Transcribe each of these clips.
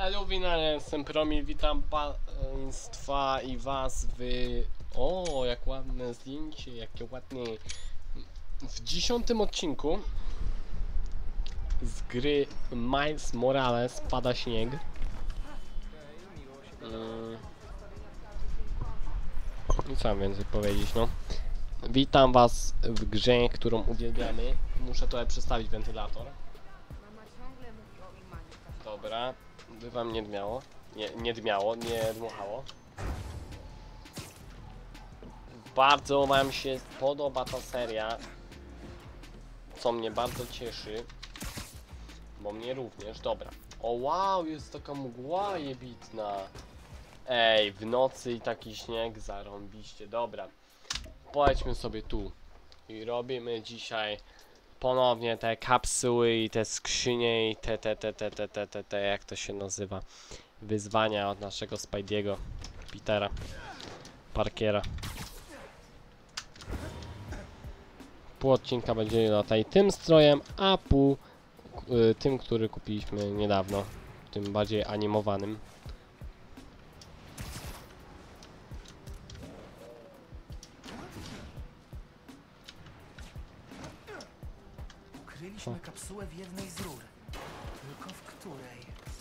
Elo winare, jestem Promil, witam państwa i was w... O, jak ładne zdjęcie, jakie ładne... W 10. odcinku z gry Miles Morales pada śnieg. I co mam więcej powiedzieć, no. Witam was w grze, którą uwielbiamy. Muszę trochę przestawić wentylator. Dobra, by wam nie dmiało. Nie dmuchało. Bardzo wam się podoba ta seria, co mnie bardzo cieszy, bo mnie również. Dobra. O wow, jest taka mgła jebitna. Ej, w nocy i taki śnieg, zarąbiście. Dobra, polećmy sobie tu i robimy dzisiaj ponownie te kapsuły i te skrzynie i te jak to się nazywa, wyzwania od naszego Spidey'ego, Petera Parkera. Pół odcinka będzie lataj tym strojem, a pół tym, który kupiliśmy niedawno, tym bardziej animowanym. Ukryliśmy kapsułę w jednej z rur. Tylko w której?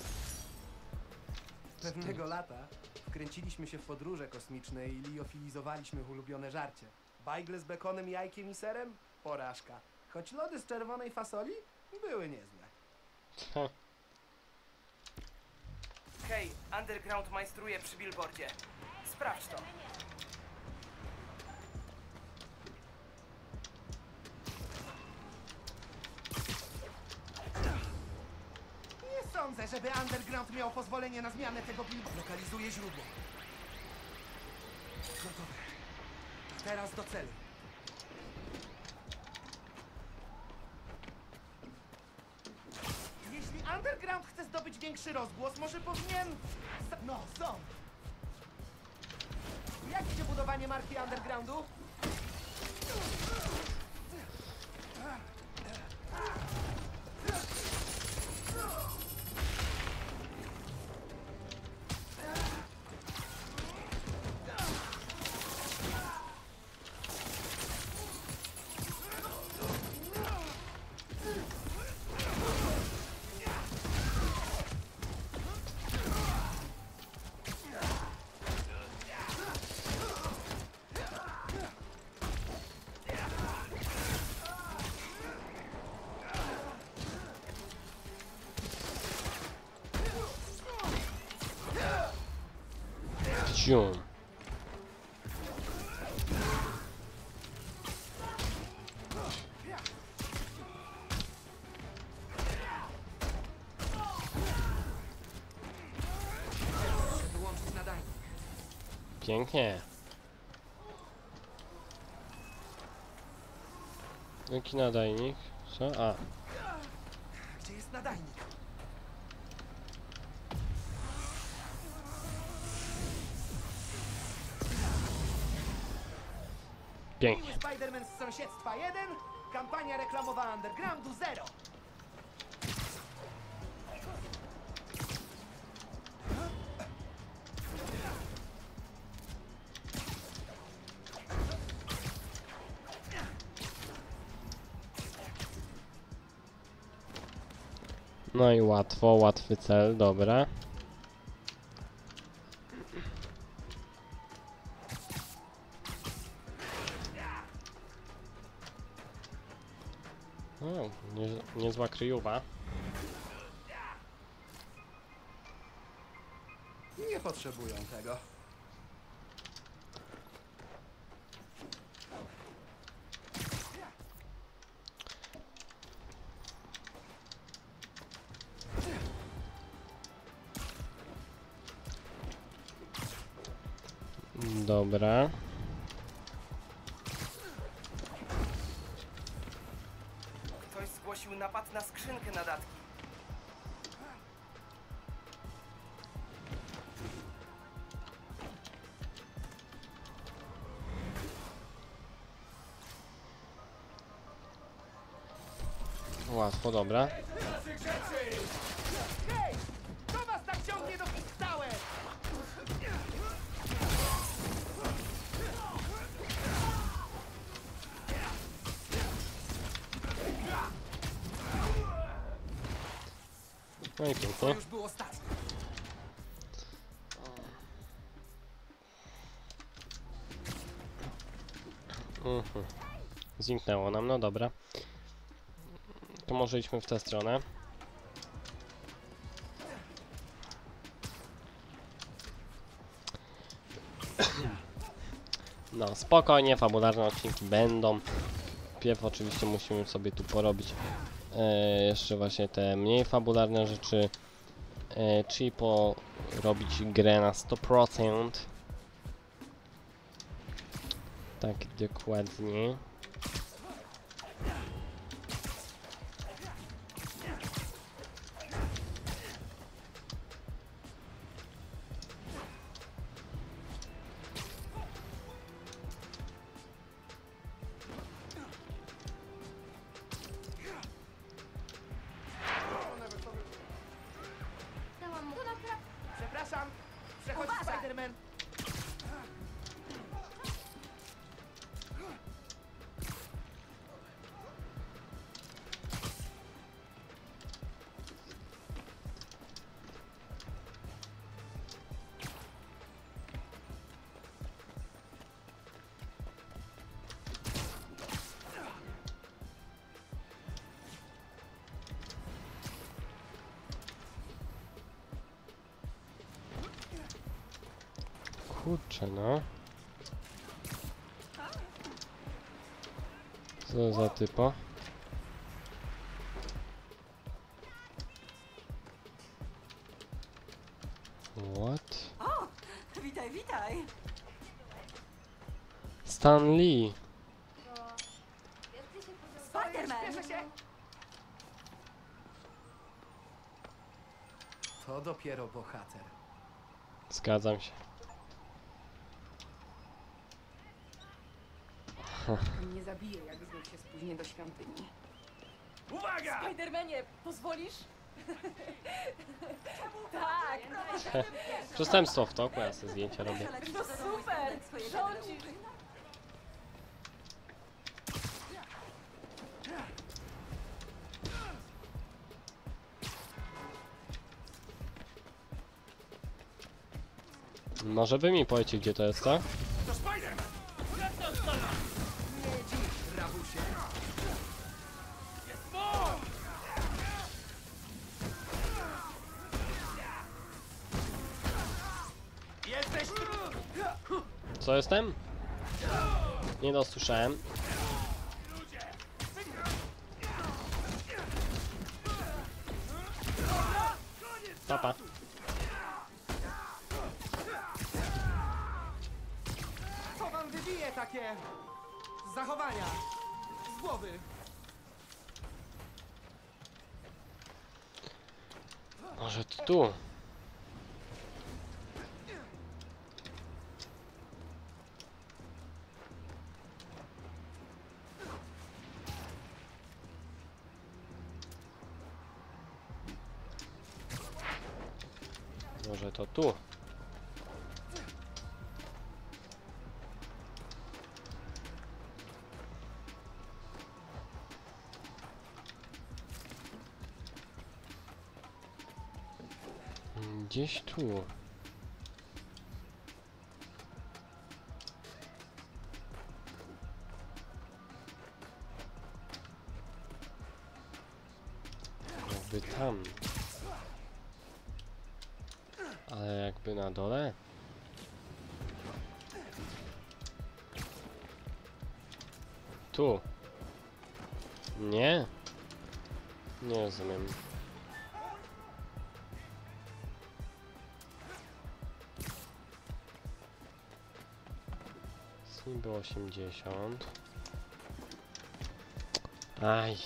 Pewnego lata wkręciliśmy się w podróże kosmiczne i liofilizowaliśmy ulubione żarcie. Bajgle z bekonem, jajkiem i serem? Porażka. Choć lody z czerwonej fasoli były niezłe. Hej, Underground majstruje przy billboardzie. Sprawdź to. Nie sądzę, żeby Underground miał pozwolenie na zmianę tego billboardu. Lokalizuję źródło. Gotowe. Teraz do celu. Jeśli Underground chce zdobyć większy rozgłos, może powinien... No, są! Jak idzie budowanie marki Undergroundu? Zium. Wyłączyć nadajnik. Pięknie. Jaki nadajnik? Co? A. Gdzie jest nadajnik? Pięknie. Miły Spider-Man z sąsiedztwa 1, kampania reklamowa Undergroundu 0. No i łatwo, łatwy cel, dobra. O, niezła kryjówa. Nie potrzebują tego. Dobra. Ktoś zgłosił napad na skrzynkę nadatki. Łatwo, dobra. Hej! Kto was tak ciągle No i To pięknie. już był ostatni. Zniknęło nam, no dobra. To może idźmy w tę stronę. No, spokojnie, fabularne odcinki będą. Pierw oczywiście musimy sobie tu porobić jeszcze właśnie te mniej fabularne rzeczy. Czyli porobić grę na 100%. Tak dokładnie. Dałam mu. To naprawdę. Przepraszam, przechodzi Uważaj. Spider-Man. Kurczę, no. Co za typo? What? O, witaj, witaj. Stan Lee. Jak ty się podział? Spider-Man. To dopiero bohater. Zgadzam się. Nie zabiję, jak znów się spóźnię do świątyni. Uwaga! Spidermanie, pozwolisz? Tak, Przestępstwo w toku, ja sobie zdjęcia robię. to super. Rządzisz. Może wy mi powiecie, gdzie to jest, co? To Spider-Man! Nie dziś, rabusie. Jest mój! Jesteś tu! Co jestem? Nie dosłyszałem. Papa. Co wam wybije takie zachowania z głowy? Może to tu? Może to tu? Gdzieś tu. Jakby tam. Ale jakby na dole? Tu. Nie? Nie rozumiem. Niby 80. Aj.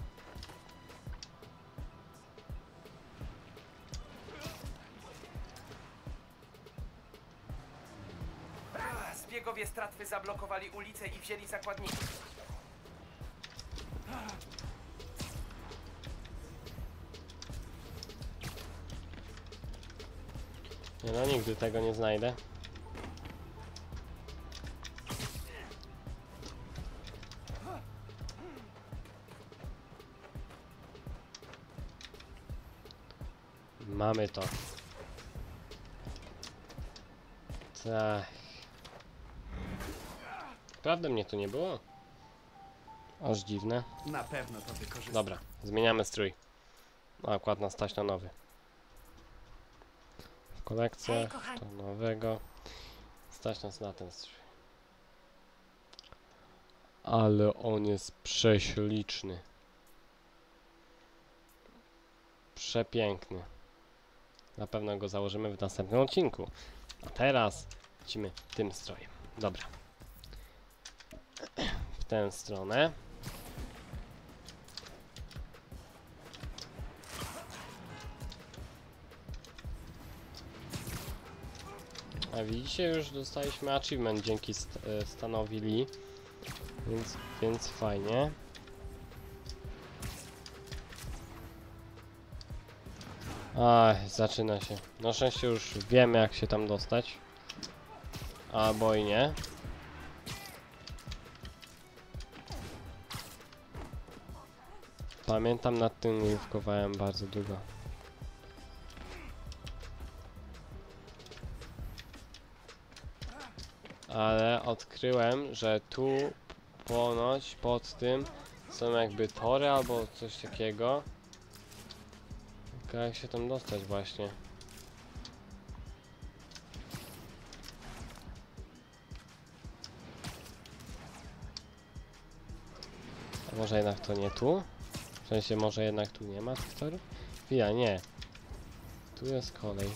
Zbiegowie Stratwy zablokowali ulicę i wzięli zakładników. Nie no, nigdy tego nie znajdę. Mamy to. Tak. Prawda mnie tu nie było? Aż dziwne. Na pewno to wykorzystam. Dobra, zmieniamy strój. Akurat nas stać na nowy. W kolekcjach to nowego. Stać nas na ten strój. Ale on jest prześliczny. Przepiękny. Na pewno go założymy w następnym odcinku. A teraz lecimy tym strojem. Dobra. W tę stronę. A widzicie, już dostaliśmy achievement dzięki Stanowi Lee. Więc fajnie. Ach, zaczyna się. Na szczęście już wiemy, jak się tam dostać. Albo i nie. Pamiętam, nad tym główkowałem bardzo długo. Ale odkryłem, że tu ponoć pod tym są jakby tory albo coś takiego. Tylko jak się tam dostać właśnie? A może jednak to nie tu? W sensie może jednak tu nie ma tych torów? Chwila, nie. Tu jest kolej.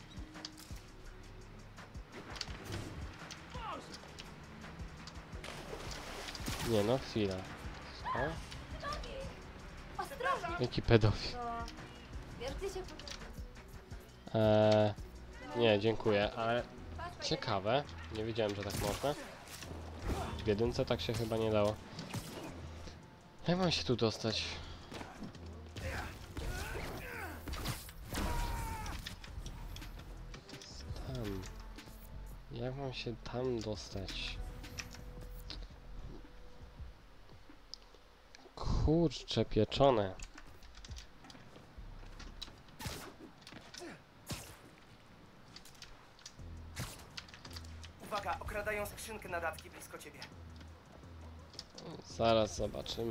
Nie no, chwila. Co? Ostrożnie! Jaki pedofil? To... Wiesz, gdzie się Nie, dziękuję, ale ciekawe. Nie wiedziałem, że tak można. W jedynce tak się chyba nie dało. Jak mam się tu dostać? Tam. Jak mam się tam dostać? Kurcze pieczone. Uwaga, okradają skrzynkę na datki blisko ciebie. Zaraz zobaczymy.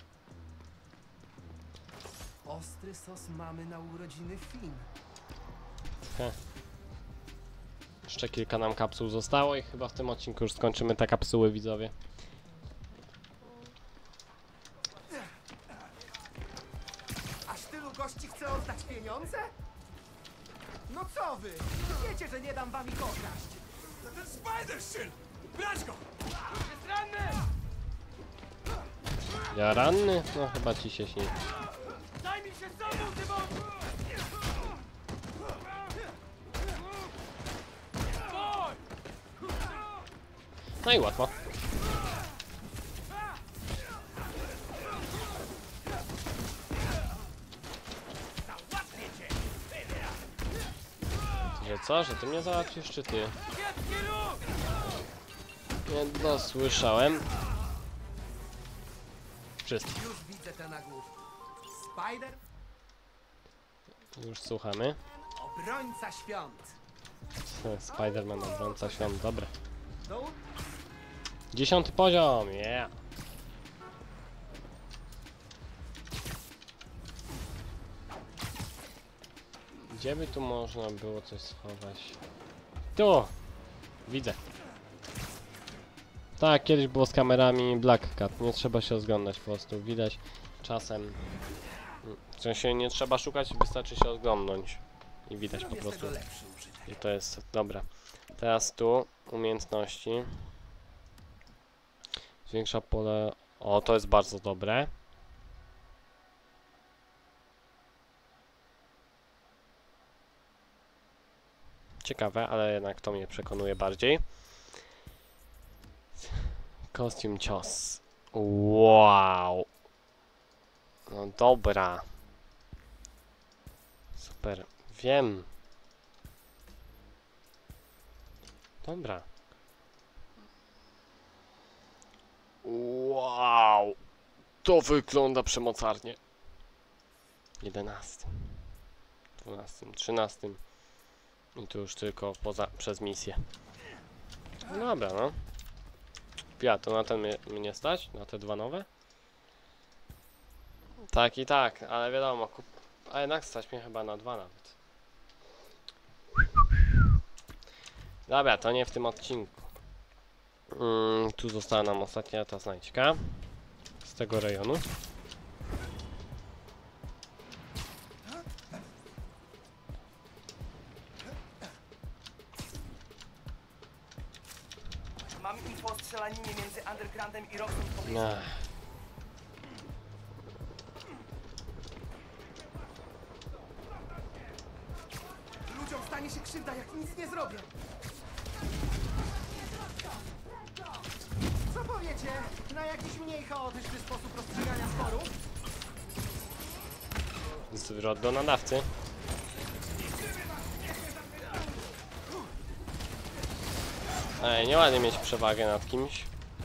Ostry sos mamy na urodziny Finn. Jeszcze kilka nam kapsuł zostało i chyba w tym odcinku już skończymy te kapsuły, widzowie. Aż tylu gości chce oddać pieniądze? No co wy? Wiecie, że nie dam wam ich okraść. To ten Spider-Shin! Brać go! Jest ranny! Ja ranny? No chyba ci się śni. Daj mi się sobą, Tymon! No i łatwo. Że co? Że ty mnie załatwisz, czy ty? Nie dosłyszałem. Wszystko. Już widzę te nagłówki. Spider, Już słuchamy. obrońca świąt. Spider-Man obrońca świąt, dobra. Dół? 10. poziom, yeah! Gdzie by tu można było coś schować? Tu! Widzę. Tak, kiedyś było z kamerami Black Cat. Nie trzeba się rozglądać po prostu. Widać czasem. W sensie nie trzeba szukać, wystarczy się rozglądnąć. I widać po Zrobię z prostu. tego lepszy użytek. I to jest dobra. Teraz tu umiejętności. Zwiększa pole. O, to jest bardzo dobre. Ciekawe, ale jednak to mnie przekonuje bardziej. Kostium cios. Wow. No dobra. Super. Wiem. Dobra. Wow. To wygląda przemocarnie. 11. 12, 13. I tu już tylko przez misję. No dobra, no. Ja, to na ten mnie stać? Na te dwa nowe? Tak i tak, ale wiadomo, a jednak stać mnie chyba na dwa nawet. Dobra, to nie w tym odcinku. Tu została nam ostatnia ta znajdźka z tego rejonu. Mam info o strzelaninie między Undergroundem i Roxem w pobliżu. Ludziom stanie się krzywda, jak nic nie zrobię. Co powiecie na jakiś mniej chaotyczny sposób rozstrzygania sporów? Zwrot do nadawcy. Ej, nieładnie mieć przewagę nad kimś.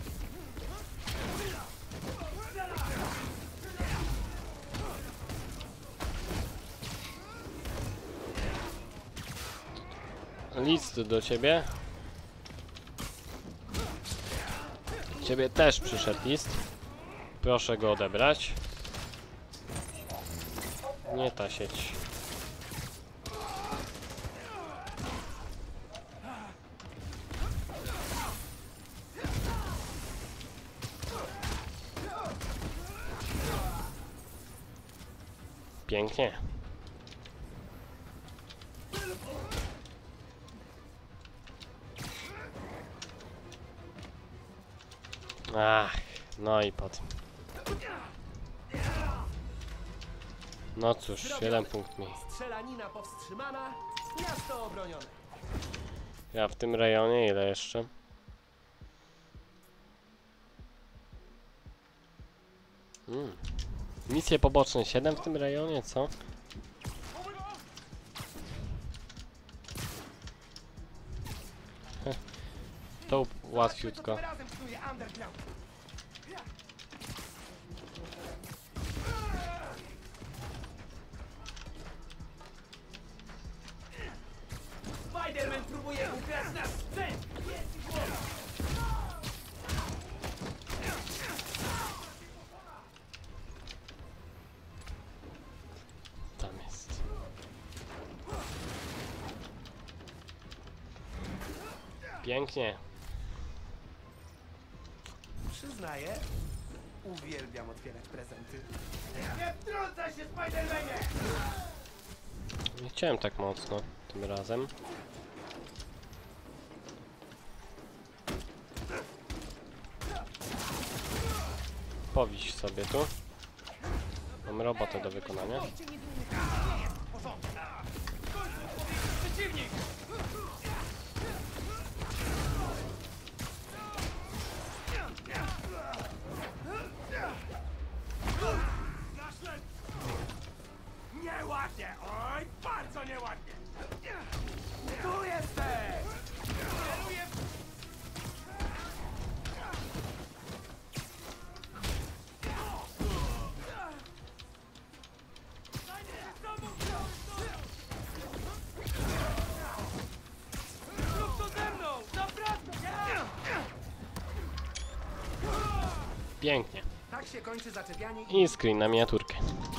List do ciebie. Ciebie też przyszedł list. Proszę go odebrać. Nie ta sieć. Pięknie. Ach, no i potem. No cóż, 1 punkt mniej. Strzelanina powstrzymana, miasto obronione. Ja w tym rejonie ile jeszcze? Misje poboczne 7 w tym rejonie, co? To łatwiutko. Razem knuje Underground. Spider-Man próbuje ukraść nas sprzęt! Tam jest. Pięknie. Przyznaję, uwielbiam otwierać prezenty. Nie wtrącaj się, Spider-Manie! Nie chciałem tak mocno tym razem. Powiś sobie tu. Mam robotę do wykonania. Przeciwnik! Nieładnie! Oj, bardzo nieładnie! Tu jesteś! Celuję w... Zrób to ze mną! Naprawdę! Pięknie. Tak się kończy zaczepianie I screen na miniaturkę.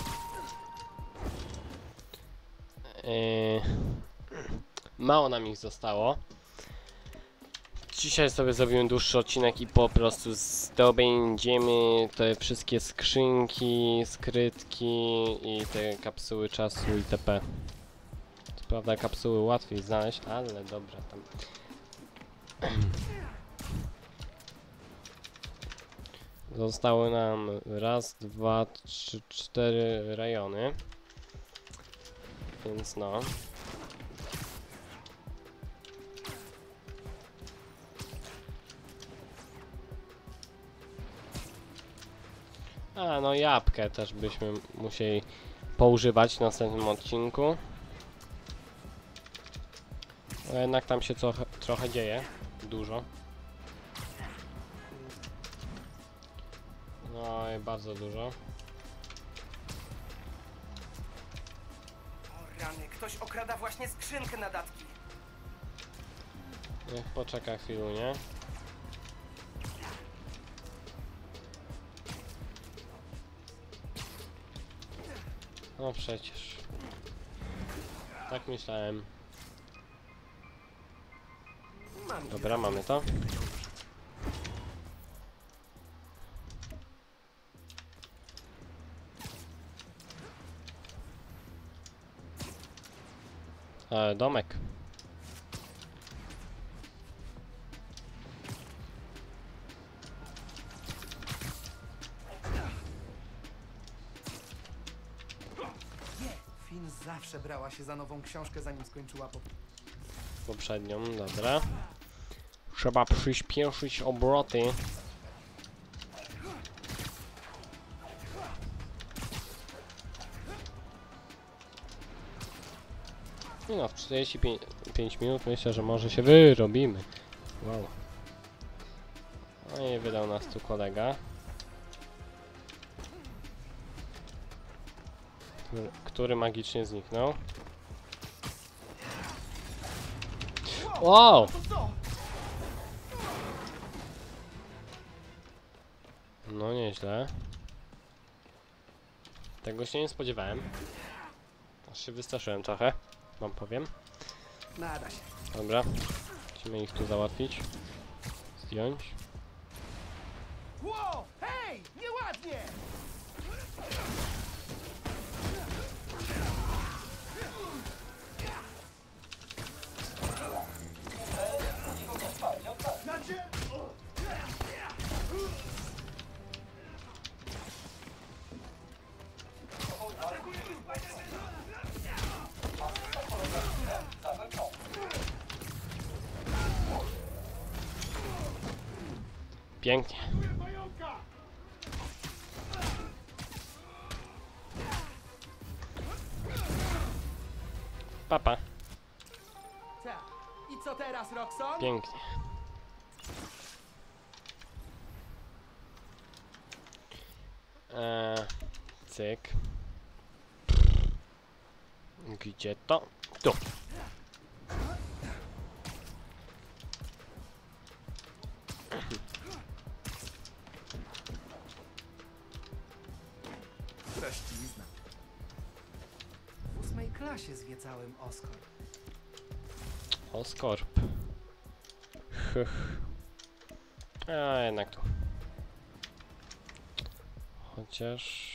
Mało nam ich zostało. Dzisiaj sobie zrobimy dłuższy odcinek i po prostu zdobędziemy te wszystkie skrzynki, skrytki i te kapsuły czasu itp. Co prawda kapsuły łatwiej znaleźć, ale dobra tam. Zostały nam raz, dwa, trzy, 4 rejony. Więc no. A no jabłkę też byśmy musieli poużywać w następnym odcinku. No jednak tam się trochę dzieje. Dużo. No i bardzo dużo. O rany, ktoś okrada właśnie skrzynkę na datki. Niech poczeka chwilę, nie? No przecież. Tak myślałem. Dobra, mamy to. Domek. Finn zawsze brała się za nową książkę, zanim skończyła Poprzednią, dobra. Trzeba przyspieszyć obroty. No, w 45 minut myślę, że może się wyrobimy. Wow. No i wydał nas tu kolega. Który magicznie zniknął. Wow! No nieźle. Tego się nie spodziewałem. Aż się wystraszyłem trochę, wam powiem. Nada się. Dobra, musimy ich tu załatwić. Zdjąć. Wow! Hej! Nieładnie! Pięknie. Papa. Tak. I co teraz, Roxon? Pięknie. Cyk. Gdzie to? Tu. Prościzna. W 8. klasie zwiedzałem Oscorp. Oscorp. A jednak tu. Chociaż...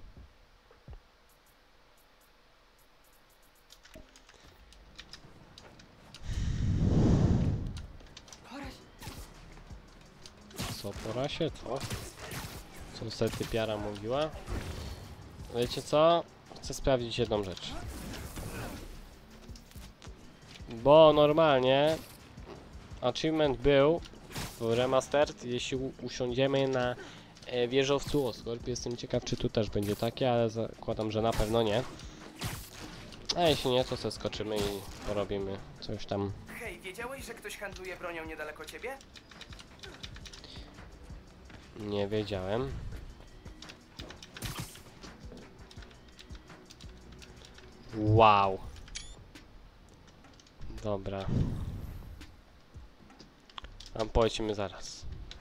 Co po rasie? Co? Co wtedy Piara mówiła? Wiecie co? Chcę sprawdzić jedną rzecz. Bo normalnie achievement był w Remastered, jeśli usiądziemy na wieżowcu Oscorp. Jestem ciekaw, czy tu też będzie takie, ale zakładam, że na pewno nie. A jeśli nie, to sobie skoczymy i porobimy coś tam. Hej, wiedziałeś, że ktoś handluje bronią niedaleko ciebie? Nie wiedziałem. Wow. Dobra. A polecimy zaraz.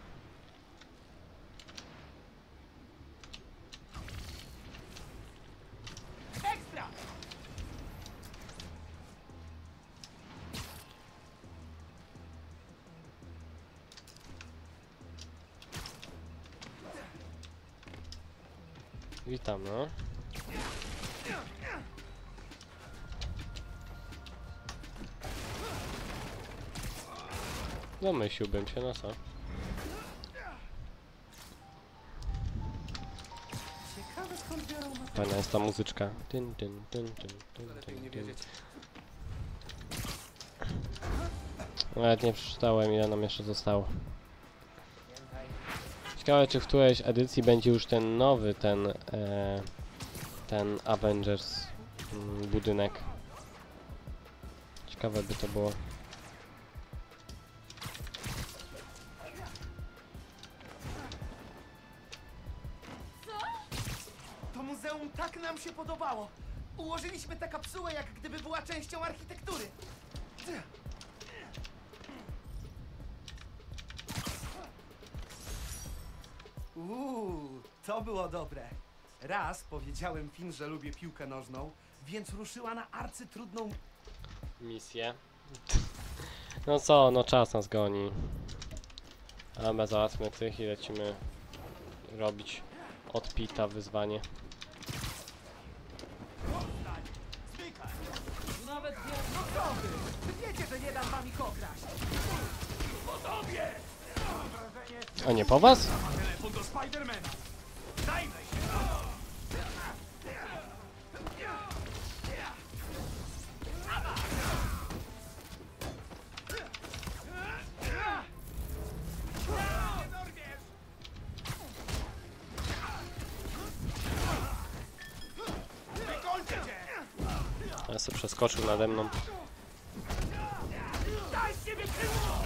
Ekstra! Witam, no. Domyśliłbym się, no co? Ciekawe skąd biorą materiał. Fajna jest ta muzyczka. Tyn, tyn, tyn, tyn, tyn, Lepiej tyn, nie tyn. wiedzieć. Nawet nie przeczytałem, ile nam jeszcze zostało. Ciekawe, czy w którejś edycji będzie już ten nowy, ten Avengers budynek. Ciekawe by to było. To muzeum tak nam się podobało. Ułożyliśmy tę kapsułę, jak gdyby była częścią architektury. To było dobre. Raz powiedziałem Finn, że lubię piłkę nożną, więc ruszyła na arcytrudną... Misję. No co, no czas nas goni. Ale załatwmy tych i lecimy robić od Pita wyzwanie. No co wy? Wy wiecie, że nie dam wam ich okraść. A nie po was? Telefon do Spidermana. Zajmę się. Ja sobie przeskoczył nade mną. Daj z siebie krzywo!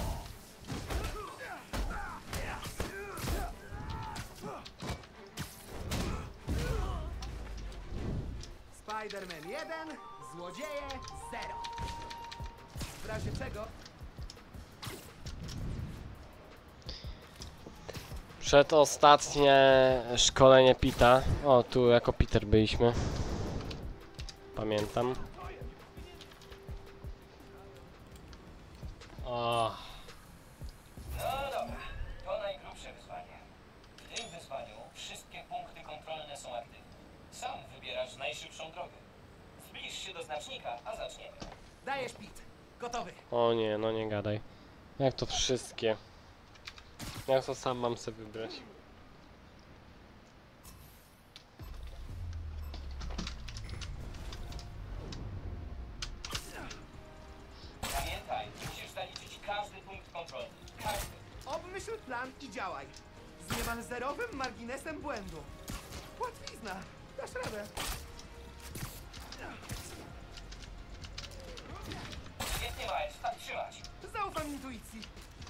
Spider-Man 1, złodzieje 0. W razie czego... Przedostatnie szkolenie Pita. O, tu jako Peter byliśmy. Pamiętam. O, No dobra, to najgrubsze wyzwanie. W tym wyzwaniu wszystkie punkty kontrolne są aktywne. Sam wybierasz najszybszą drogę. Zbliż się do znacznika, a zaczniemy. Dajesz, Pete. Gotowy. o nie, no nie gadaj. Jak to wszystkie? Jak to sam mam sobie wybrać? Pamiętaj, musisz zaliczyć każdy punkt kontrolny. Każdy. Obmyśl plan i działaj. Z niemal zerowym marginesem błędu. Łatwizna. Dasz radę. Świetnie, Miles, tak trzymać. Zaufam intuicji.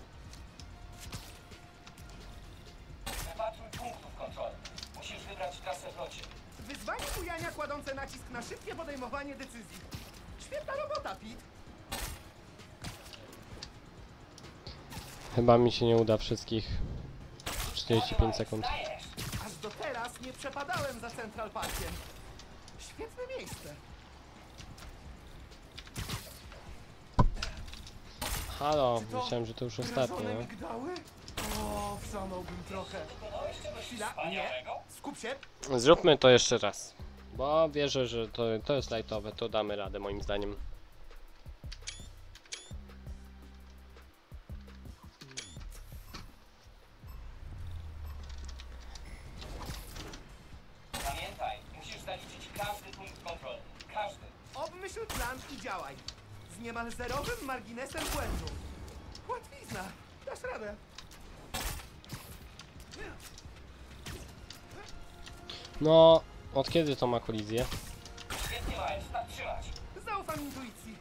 Wypatruj punktów kontrolnych. Musisz wybrać trasę w locie. Wyzwanie bujania kładące nacisk na szybkie podejmowanie decyzji. Świetna robota, Pete. Chyba mi się nie uda wszystkich. 45 sekund. Dajesz! Aż do teraz nie przepadałem za Central Parkiem. Świetne miejsce. Halo, myślałem, że to już ostatnie, Grażone no. migdały? O, wrzanąłbym trochę. Wykonałeś czegoś Chwila, nie. wspaniałego? Skup się. Zróbmy to jeszcze raz. Bo wierzę, że to jest lightowe, to damy radę moim zdaniem. Pamiętaj, musisz zaliczyć każdy punkt kontrolny. Każdy. Obmyśl plan i działaj. Z niemal zerowym marginesem błędu. Łatwizna. Dasz radę. No, od kiedy to ma kolizję? Świetnie, Miles, tak trzymać. Zaufam intuicji.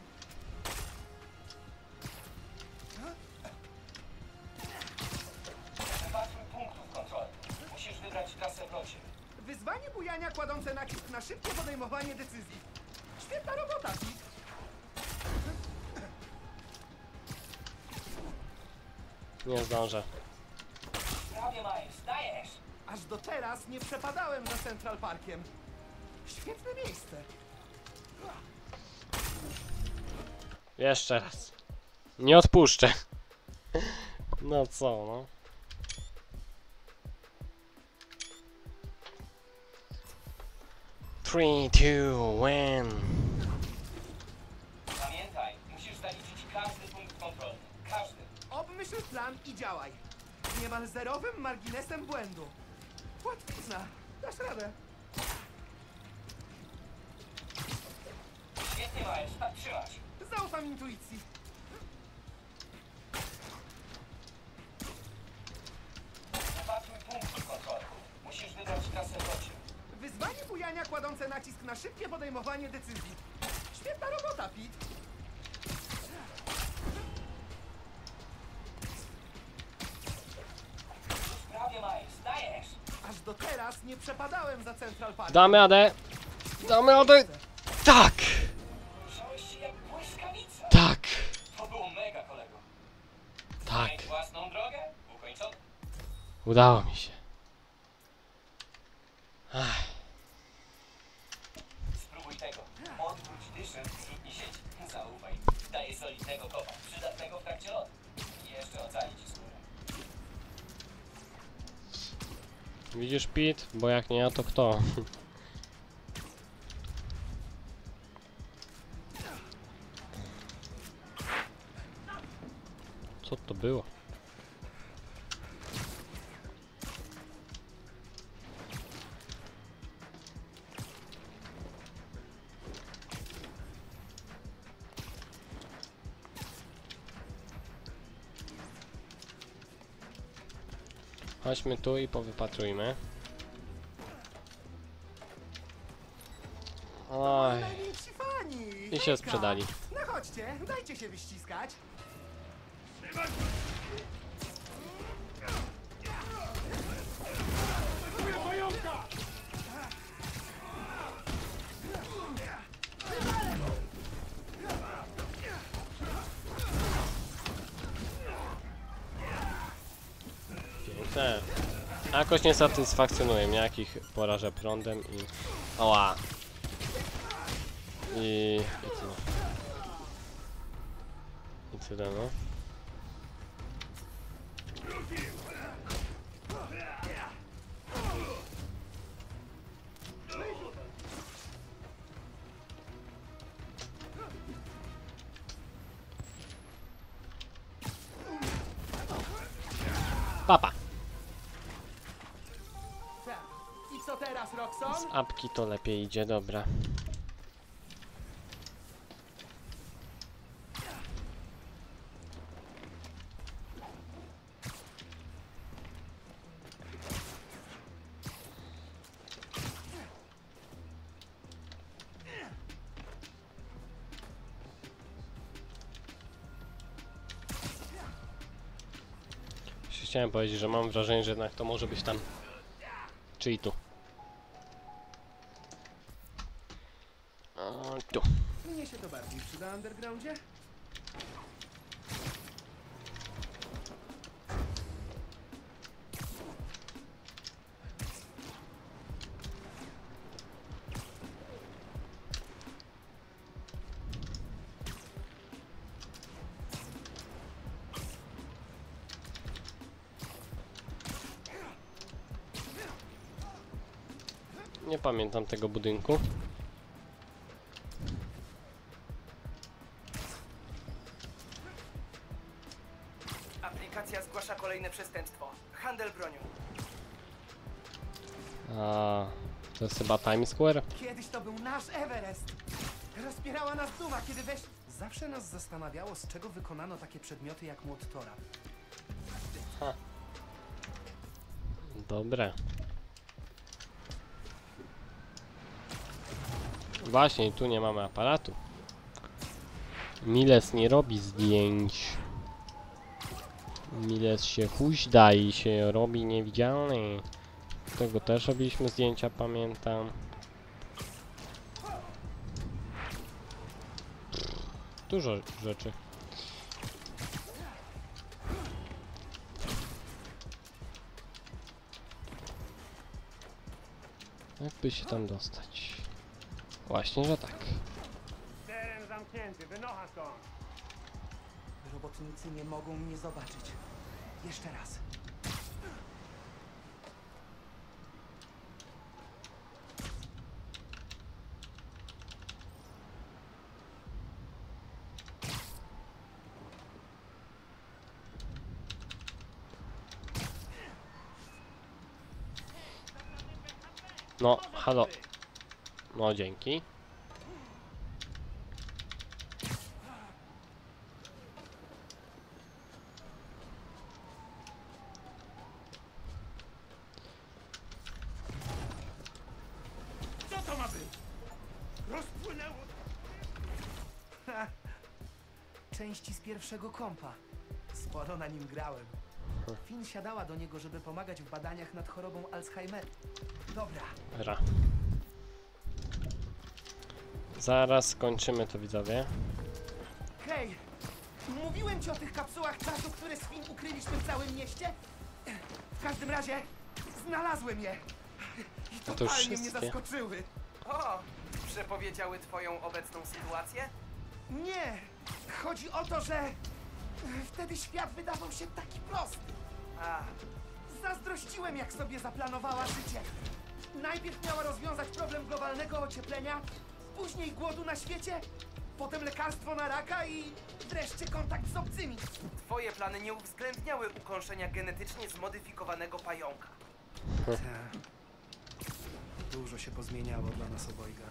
Wypatruj punktów kontrolnych. Musisz wybrać trasę w locie. Wyzwanie bujania kładące nacisk na szybkie podejmowanie decyzji. Świetna robota, Pete. Nie zdążę. Prawie, Miles, dajesz! Aż do teraz nie przepadałem za Central Parkiem. Świetne miejsce. Jeszcze raz. Nie odpuszczę. No co, no. Three, two, one. Pamiętaj, musisz zaliczyć każdy punkt kontrolny. Każdy. Obmyśl plan i działaj. Z niemal zerowym marginesem błędu. Łatwizna. Dasz radę. Świetnie, Miles, tak trzymać. Zaufam intuicji. Wypatruj punktów kontrolnych. Musisz wybrać trasę w locie. Wyzwanie bujania kładące nacisk na szybkie podejmowanie decyzji. Świetna robota, Pete. Prawie, Miles, dajesz! Aż do teraz nie przepadałem za Central Park. Damy radę. Damy radę. Tak! Ruszałeś się jak błyskawica. Tak! To było mega, kolego. Tak! Znajdź własną drogę? Ukończone. Udało mi się. Ach, Spróbuj tego. Odwróć dyszę w zrzutni sieci. Zaufaj. Daje solidnego kopa. Przydatnego w trakcie lotu. I jeszcze ocali ci skórę. widzisz, Pete? Bo jak nie ja, to kto? Co to było? Chodźmy tu i powypatrujmy. Oj, Najwięksi fani! i się Hejka! sprzedali. No chodźcie, dajcie się wyściskać. Piękne. A jakoś nie satysfakcjonuje mnie, jakich porażę prądem i... Oła! I tyle. I tyle, no. Papa! Tak. I co teraz, Roxon? Z apki to lepiej idzie, dobra. Chciałem powiedzieć, że mam wrażenie, że jednak to może być tam... Czyli tu. Tu. Mnie się to bardziej przyda, Undergroundzie? Nie pamiętam tego budynku. Aplikacja zgłasza kolejne przestępstwo. Handel bronią. A to jest chyba Times Square? Kiedyś to był nasz Everest. Rozpierała nas duma, kiedy weź... Zawsze nas zastanawiało, z czego wykonano takie przedmioty jak młot Tora. Dobre. Właśnie, i tu nie mamy aparatu. Miles nie robi zdjęć. Miles się huźda i się robi niewidzialny. Tego też robiliśmy zdjęcia, pamiętam. Dużo rzeczy. Jakby się tam dostać? Właśnie, że tak. Teren zamknięty, wynocha stąd. Robotnicy nie mogą mnie zobaczyć. Jeszcze raz. No, halo. No, dzięki. Co to ma być? Rozpłynęło. Części z pierwszego kompa. Sporo na nim grałem. Finn siadała do niego, żeby pomagać w badaniach nad chorobą Alzheimera. Dobra, Ra. Zaraz kończymy to, widzowie. Hej, mówiłem ci o tych kapsułach czasu, które z Fin ukryliśmy w całym mieście? W każdym razie znalazłem je. I to już totalnie mnie wszystkie. zaskoczyły. O, przepowiedziały twoją obecną sytuację? Nie, chodzi o to, że wtedy świat wydawał się taki prosty. A, Zazdrościłem, jak sobie zaplanowała życie. Najpierw miała rozwiązać problem globalnego ocieplenia, później głodu na świecie, potem lekarstwo na raka i wreszcie kontakt z obcymi. twoje plany nie uwzględniały ukąszenia genetycznie zmodyfikowanego pająka. Dużo się pozmieniało dla nas obojga.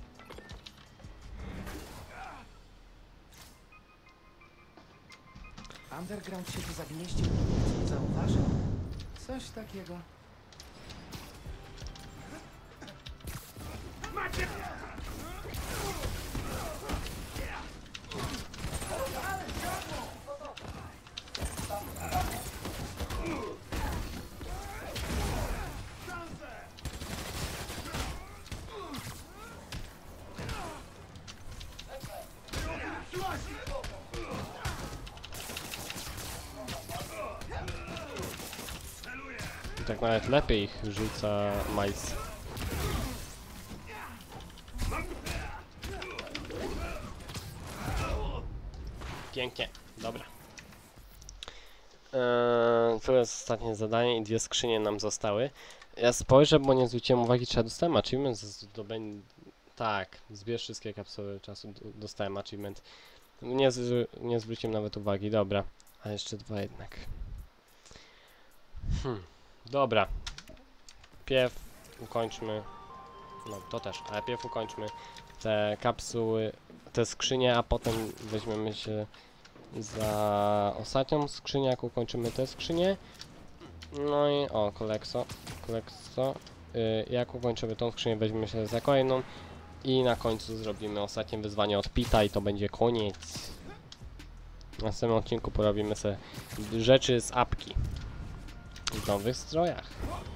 Underground się tu zagnieździł i nikt nie zauważył. Coś takiego. I tak nawet lepiej ich rzuca Miles. Pięknie, dobra. To jest ostatnie zadanie i 2 skrzynie nam zostały. Ja spojrzę, bo nie zwróciłem uwagi, czy ja dostałem achievement za zdobędzie... Tak, zbierz wszystkie kapsuły czasu, dostałem achievement. Nie zwróciłem nawet uwagi, dobra. A jeszcze 2 jednak. Dobra. Pierw ukończmy... No, to też, ale pierw ukończmy te kapsuły, te skrzynie, a potem weźmiemy się za ostatnią skrzynię, jak ukończymy te skrzynie. No i o, kolekso. Jak ukończymy tą skrzynię, weźmiemy się za kolejną i na końcu zrobimy ostatnie wyzwanie od Pita i to będzie koniec. W następnym odcinku porobimy sobie rzeczy z apki w nowych strojach.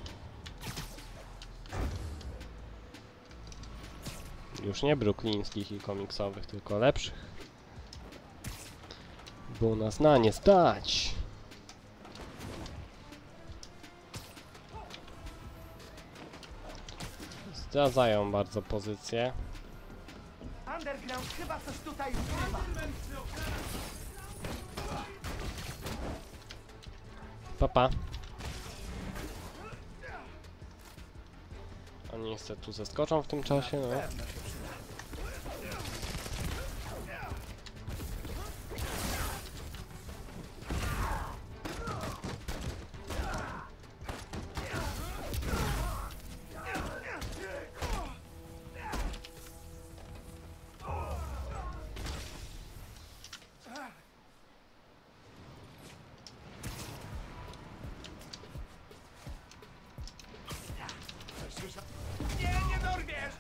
Już nie brooklińskich i komiksowych, tylko lepszych. Bo nas na nie stać. Zdradzają bardzo pozycję. Underground chyba coś tutaj ukrywa. Papa. Oni niestety tu zeskoczą w tym czasie, no. Nie dorwiesz!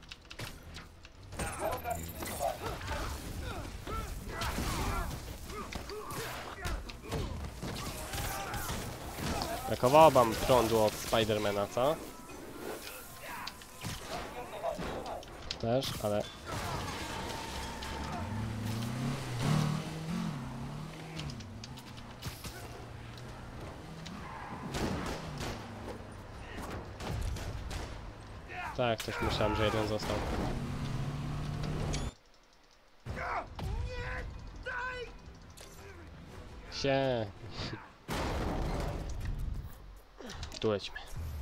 Brakowało wam prądu od Spidermana, co? Też, ale... Tak, coś myślałem, że jeden został. Sie. Tu lećmy.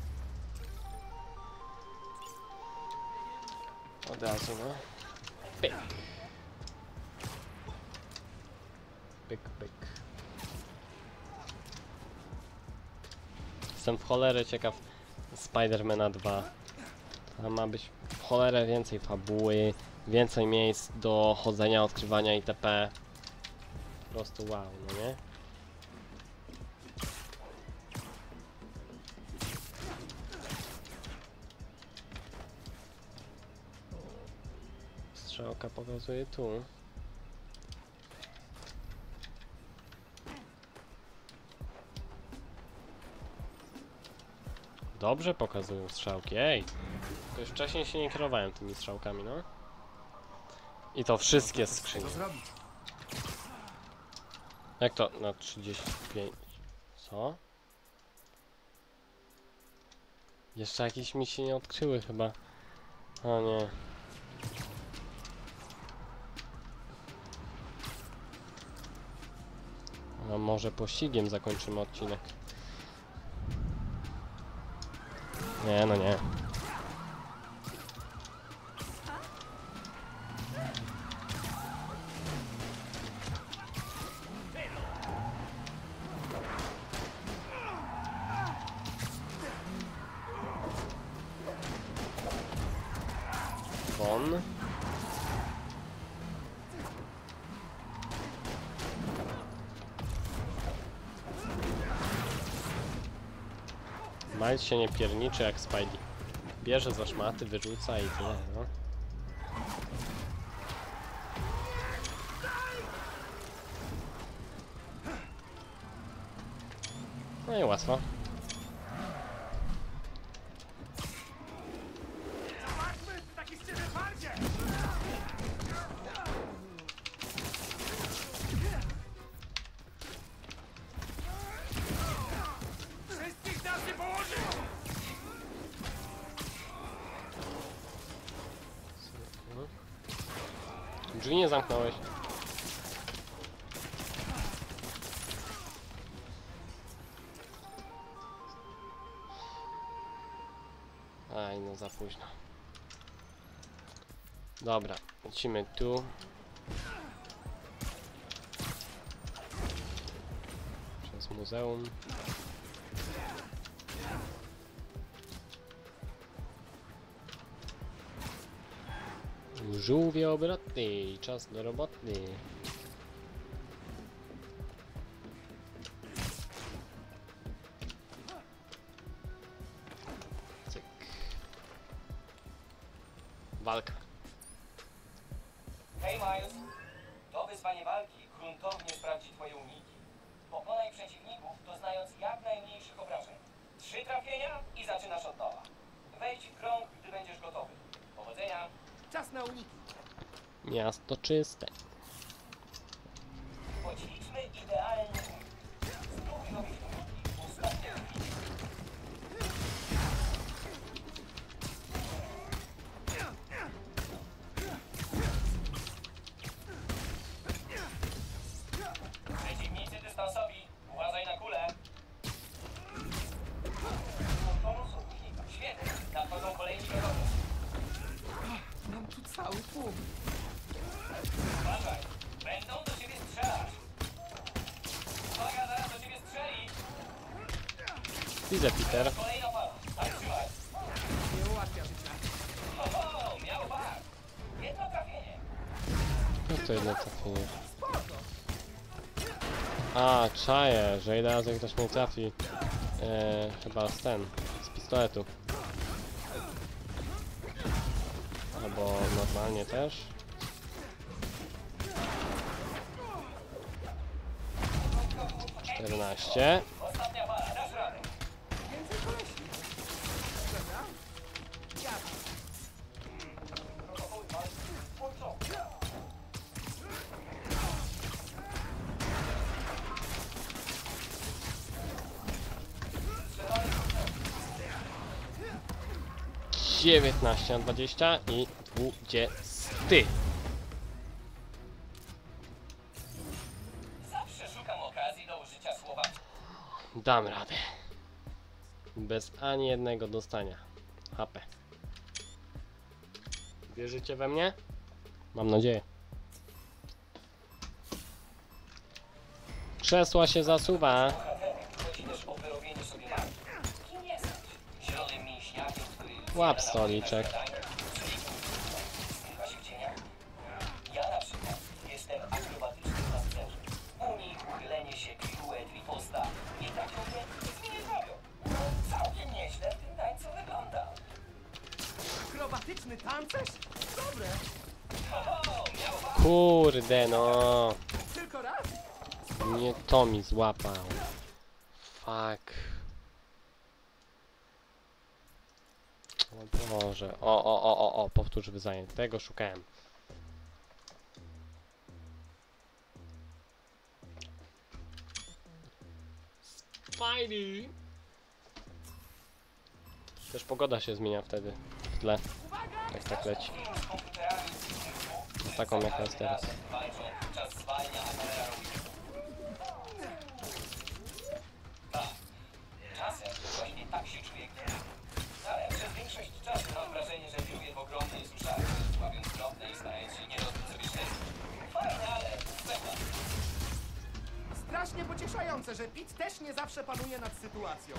Od razu, no. Pyk. Pyk, pyk. Jestem w cholerę ciekaw Spidermana 2. Tam ma być w cholerę więcej fabuły, więcej miejsc do chodzenia, odkrywania itp. Po prostu wow, no nie? Strzałka pokazuje tu. Dobrze pokazują strzałki, ej! To już wcześniej się nie kierowałem tymi strzałkami, no. I to wszystkie Co skrzynie. zrobić? Jak to na 35? Co? Jeszcze jakieś mi się nie odkryły chyba. O nie. A może pościgiem zakończymy odcinek. Nie, no nie. Bon. Miles się nie pierniczy jak Spidey. Bierze za szmaty, wyrzuca i tyle, no. No i łatwo. Zobaczmy, taki z ciebie twardzie! Wszystkich nas nie położy! Drzwi nie zamknąłeś. Aj, no za późno. Dobra, lecimy tu. Przez muzeum. Żółwie obrotny, czas do roboty. Cyk. Walka. Hej Miles, to wyzwanie walki gruntownie sprawdzi twoje uniki. Pokonaj przeciwników, doznając jak najmniejszych obrażeń. 3 trafienia i zaczynasz od nowa. Wejdź w krąg, gdy będziesz gotowy. Powodzenia! Czas na uniki. Miasto czyste. Poćwiczmy idealny unik. Spróbuj robić uniki w ostatniej chwili. Przeciwnicy dystansowi, uważaj na kulę. Świetnie, nadchodzą kolejni wrogowie. Mam tu cały tłum. Uważaj, będą do ciebie strzelać. Uwaga, zaraz do ciebie strzeli. Widzę, Peter. Kolejna fala, tak trzymaj. Nie ułatwia życia. Oho, miał bar. Jedno trafienie. Jak to jedno trafienie? A, czaję, że ile razy ktoś mnie trafi. Chyba z pistoletu. Albo normalnie też. Czternaście. Ostatnia fala, dasz radę. Więcej koleśni. Dobra? Ja. Dziewiętnaście na 20 i 20. Zawsze szukam okazji do użycia słowa. Dam radę. Bez ani jednego dostania. HP. Wierzycie we mnie? Mam nadzieję. Krzesła się zasuwa. Chodzi też o wyrobienie sobie marki. Kim jesteś? Zielonym mięśniakiem, który... Łap stoliczek. Skrywa się w cieniach. Ja na przykład jestem akrobatycznym tancerzem. Unik, uchylenie się, piruet, riposta. I tak ludzie nic mi nie zrobią. Całkiem nieźle w tym tańcu wygląda. Akrobatyczny tancerz? Dobre. Oho, miał bar. Kurde no. Tylko raz. Nie to mi złapał. Fuck. O Boże. O, powtórz wyzwanie. Tego szukałem. Spidey! Też pogoda się zmienia wtedy w tle. Jak tak leci. Taką jaka jest teraz. Czasem właśnie tak się czuję, ale przez większość czasu mam wrażenie, że piłuję w ogromnej suszarce, łapiąc drobne i starając się nie rozbić sobie szczęścia. Fajne, ale zęba. Strasznie pocieszające, że Pete też nie zawsze panuje nad sytuacją.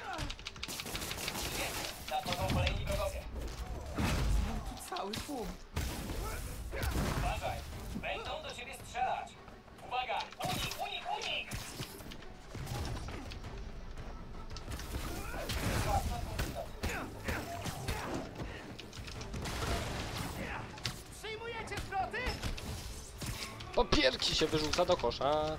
Nadchodzą kolejni wrogowie. Cały tłum. Uważaj, będą do ciebie strzelać. Uwaga, unik, unik, unik! Przyjmujecie zwroty? Papierki się wyrzuca do kosza.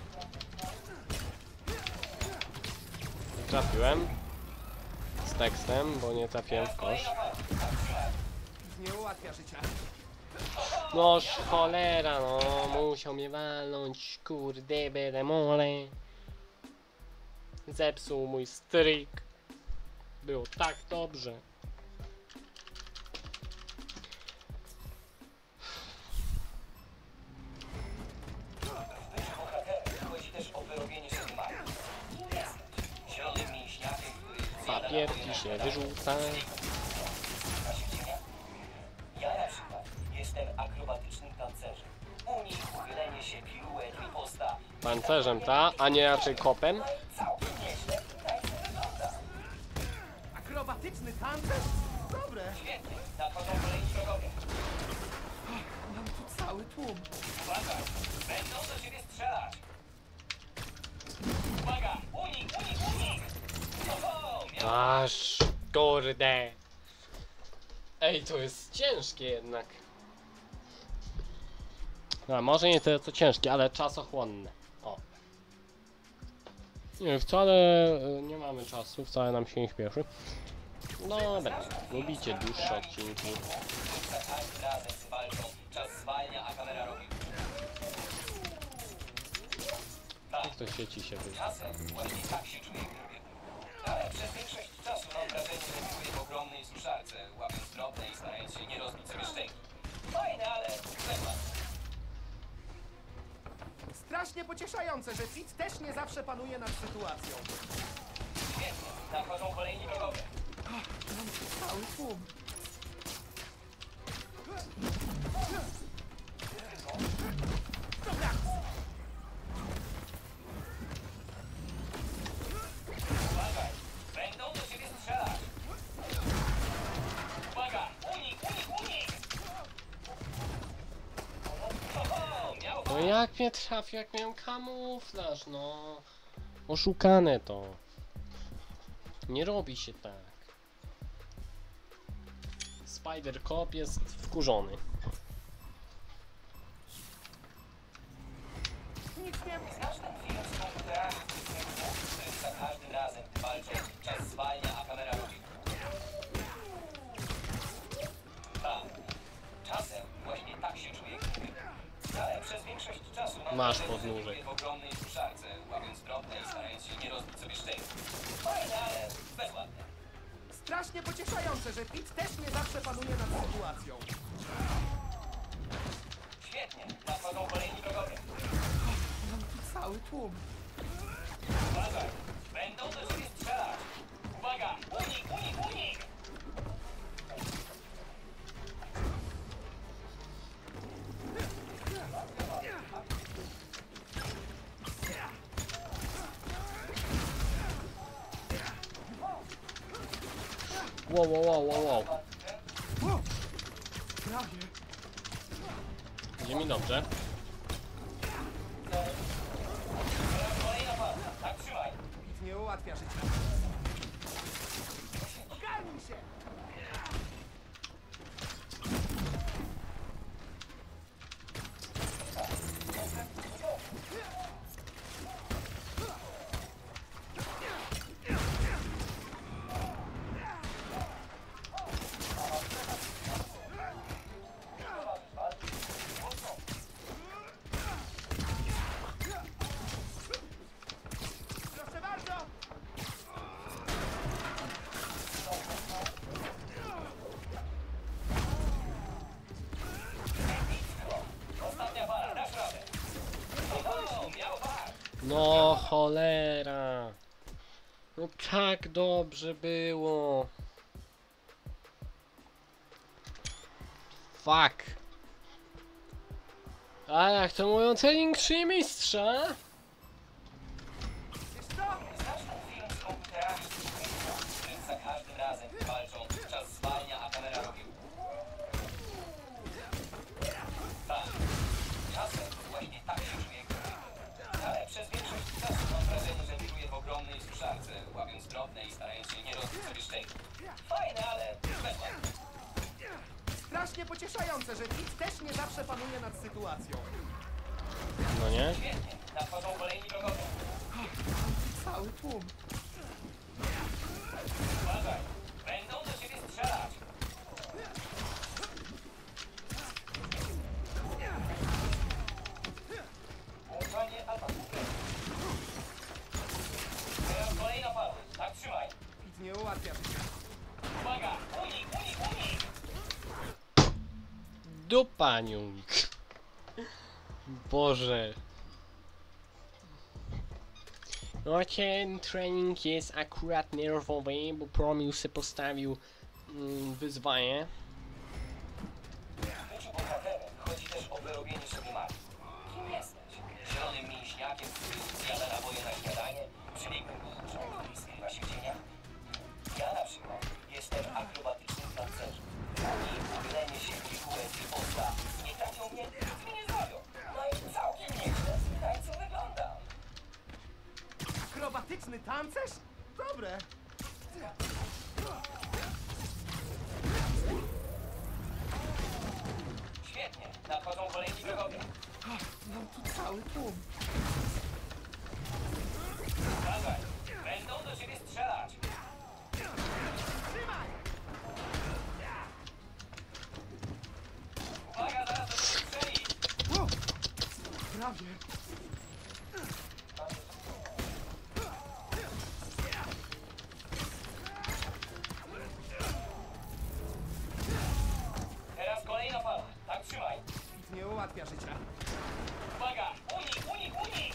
Trafiłem. Z tekstem, bo nie trafiłem w kosz. Nie ułatwia życia. Noż cholera, no musiał mnie walnąć, kurde beremole. Zepsuł mój stryk. Było tak dobrze. Chodzi też o wyrobienie sobie marki. Zielonym mięśniakiem, który Papierki się wyrzuca. Ja na przykład jestem akrobatycznym tancerzem. Unik, uchylenie się, piruet, riposta. Pancerzem, ta, a nie raczej kopem. Całkiem nieźle tutaj to wygląda. Akrobatyczny tancerz? Dobre. Świetnie, nadchodzą kolejni wrogowie. Mam tu cały tłum. Uwaga, będą do ciebie strzelać. Uwaga, unik, unik, unik! Oho, miał Aż, kurde. Ej, to jest ciężkie jednak. No, może nie tyle co ciężkie, ale czasochłonne. O. Nie, wcale nie mamy czasu, wcale nam się nie śpieszy. Dobra, lubicie dłuższe odcinki. za każdym razem walczą. Czas zwalnia, a kamera robi. Jak to sieci się wyda. Czasem właśnie tak się czuję, gdy robię. Ale przez większość czasu mam wrażenie, że piłuję w ogromnej suszarce, łapiąc drobne i starając się nie rozbić sobie szczęki. Fajne, ale zęba. Strasznie pocieszające, że Pete też nie zawsze panuje nad sytuacją. Świetnie, nadchodzą kolejni wrogowie. Cały tłum. Uważaj, będą do ciebie strzelać. Uwaga, unik, unik, unik! Oho, miał No jak mnie trafił, jak miałem kamuflaż, no. Oszukane to. Nie robi się tak. Spider Cop jest wkurzony. Znasz ten film z komputera? To jest za każdym razem, gdy walczą. Czas zwalnia, a kamera robi. Tak. Czasem właśnie tak się czuję, gdy robię. Ale przez większość czasu mam Masz wrażenie, że podnóżek. piłuję w ogromnej suszarce, łapiąc drobne i starając się nie rozbić sobie szczęki. Fajne, ale bezładne. Strasznie pocieszające, że Pete też nie zawsze panuje nad sytuacją. Świetnie, nadchodzą kolejni wrogowie. Mam tu cały tłum. Uważaj, będą do ciebie strzelać. Uwaga, unik, unik, unik! Wow, wow, wow, wow, wow. Prawie. Idzie mi dobrze. Kolejna para, tak trzymaj. Pete nie ułatwia życia. Ogarnij się! Proszę bardzo! No cholera. No tak dobrze było. Fuck. A jak to mówią, trening 3 mistrza? Znaczną film z komputerami, których za każdym razem walczą, czas zwalnia, a kamera robi. Tak. Czasem właśnie tak się czuję. Ale przez większość czasu mam wrażenie, że wiruję w ogromnej suszarce, łapiąc drobne i starając się nie rozbić sobie szczęki. Fajne, ale bez ładnie. Strasznie pocieszające, że Pete też nie zawsze panuje nad sytuacją. No nie? Świetnie, nadchodzą kolejni wrogowie. Cały tłum. Uważaj, będą do ciebie strzelać. Uważanie alfa. Teraz kolejna fala. Tak, trzymaj. Pete nie ułatwia życia. Uwaga, unik, unik, unik. Dupaniung. Boże. No ten trening jest akurat nerwowy, bo Promił se postawił wyzwanie. W byciu bohaterem chodzi też o wyrobienie sobie marki. Kim jesteś? Zielonym mięśniakiem, który zjada naboje na śniadanie, przebiegłym burzą, który skrywa się w cieniach? Ja na przykład jestem akrobatycznym tancerzem. Ani uchylenie się kilkułek i posta nie trafią mnie, nic mnie nie zrobią. No i całkiem nieźle z tych tańców wyglądam. Akrobatyczny tancerz? Dobre. Świetnie, nadchodzą kolejni wrogowie. Mam tu cały tłum. Uważaj, będą do ciebie strzelać. Uwaga, zaraz do ciebie strzeli. Prawie. Teraz kolejna fala. Tak, trzymaj. Pete nie ułatwia życia. Uwaga, unik, unik, unik.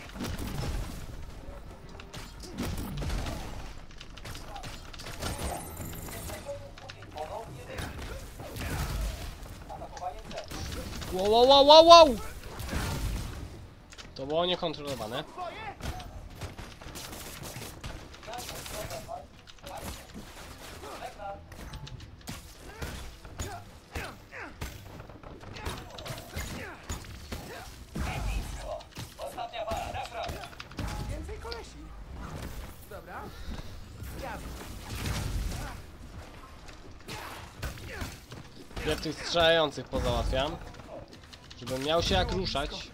Ponownie atakowanie celu. Wow. To było niekontrolowane. Ostatnia fala, dasz radę. Więcej kolesi. Dobra. Jasne. Ja tych strzelających pozałatwiam. Żebym miał się jak ruszać.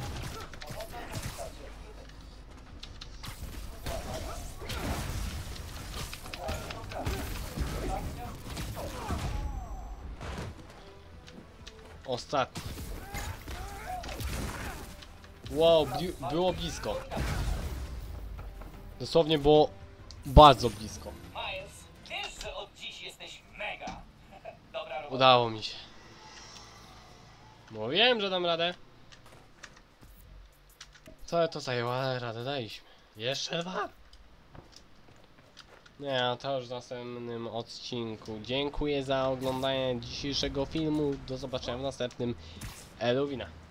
Ostatni. Wow, było blisko. Dosłownie było bardzo blisko. Miles, wiesz, że od dziś jesteś mega. Dobra robota. Udało mi się. Mówiłem, że dam radę. Co to zajęło? Ale radę daliśmy. Jeszcze 2. Nie, no to już w następnym odcinku. Dziękuję za oglądanie dzisiejszego filmu. Do zobaczenia w następnym. Eluwina.